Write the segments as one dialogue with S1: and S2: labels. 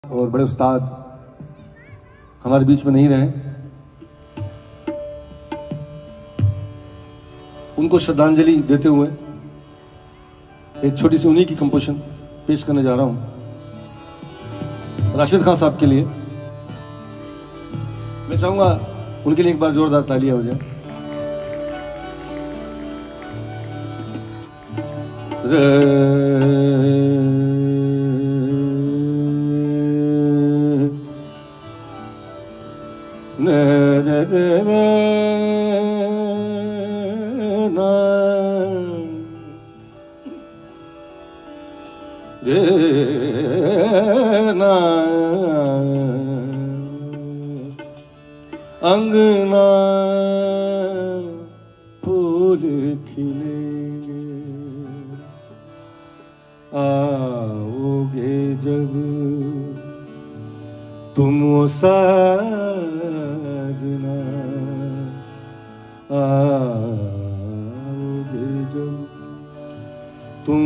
S1: और बड़े उस्ताद हमारे बीच में नहीं रहे, उनको श्रद्धांजलि देते हुए एक छोटी सी उन्हीं की कंपोजिशन पेश करने जा रहा हूं राशिद खान साहब के लिए। मैं चाहूंगा उनके लिए एक बार जोरदार तालियां हो जाए। अंगना फूल खिलेंगे, आओगे जब तुम साजना, आओगे जब तुम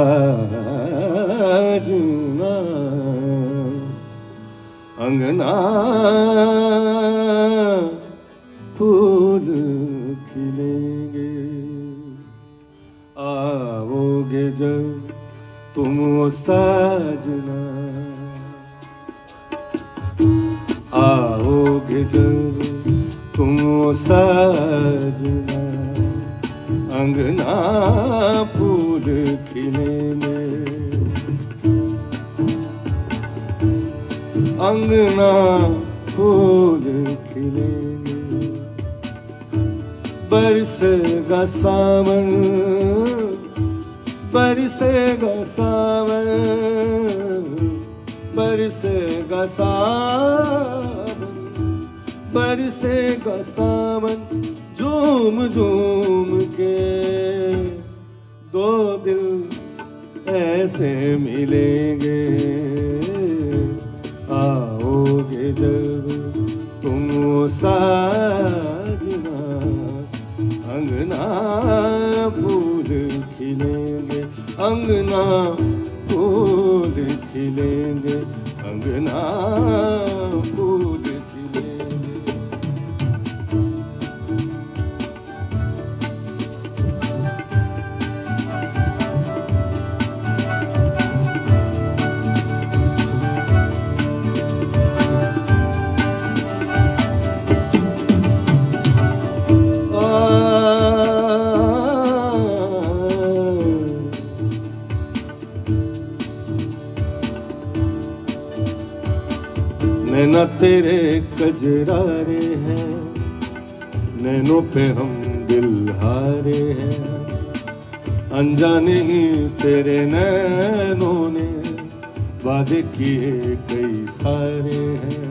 S1: साजना, अंगना फूल खिलेंगे, आओगे जब तुम साजना, आओगे जब तुम साजना, अंगना फूल खिलेंगे, अंगना फूल खिलेंगे, बरसेगा सावन, बरसेगा सावन, बरसेगा सावन, बरसेगा सावन, झूम झूम के दो दिल ऐसे मिलेंगे, आओगे जब तुम साजना, अंगना फूल खिलेंगे, अंगना फूल खिलेंगे, अंगना फूल खिलेंगे। नैना तेरे कजरारे हैं, नैनों पे हम दिल हारे हैं, अनजाने ही तेरे नैनों ने वादे किए कई सारे हैं,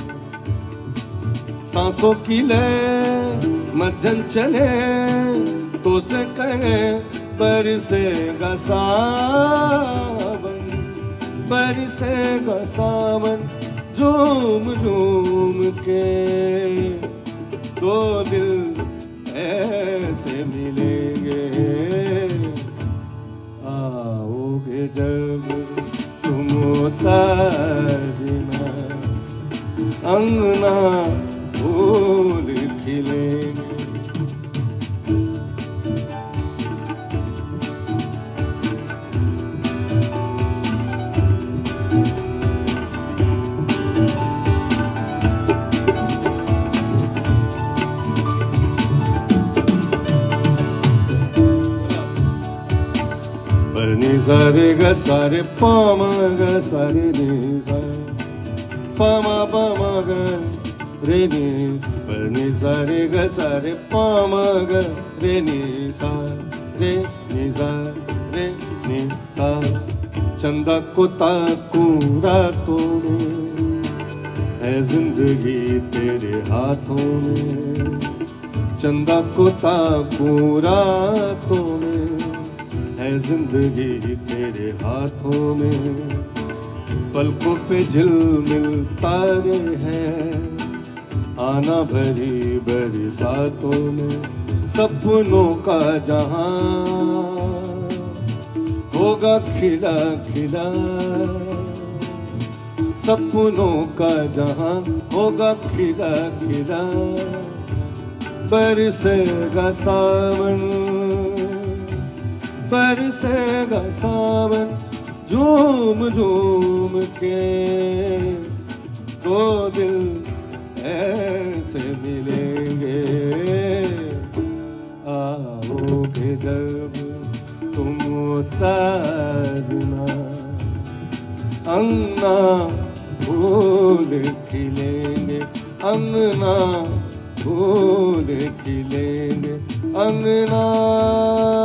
S1: सांसों की लय मध्यम चले तो से कहे बरसेगा सावन, बरसेगा सावन, झूम झूम के दो दिल ऐसे मिलेंगे, आओगे जब तुम साजना, अंगना फूल खिलेंगे। सारे ग सारे पामा ग सारे रे सा, पामा पामा ग रे नी, परनी सारे ग सारे पामा ग रे नी सा, रे नी सा, रे नी सा। चंदा को ताकूं रातों में, है जिंदगी तेरे हाथों में, चंदा को ताकूं रातों में, है जिंदगी तेरे हाथों में, पलकों पे झिलमिल तारे हैं, आना भरी बरसातों में, सपनों का जहां होगा खिला खिला, सपनों का जहां होगा खिला खिला। बरसेगा सावन, बरसेगा सावन, झूम झूम के दो दिल ऐसे मिलेंगे। आओगे जब तुम साजना, अंगना फूल खिलेंगे, अंगना फूल खिलेंगे, अंगना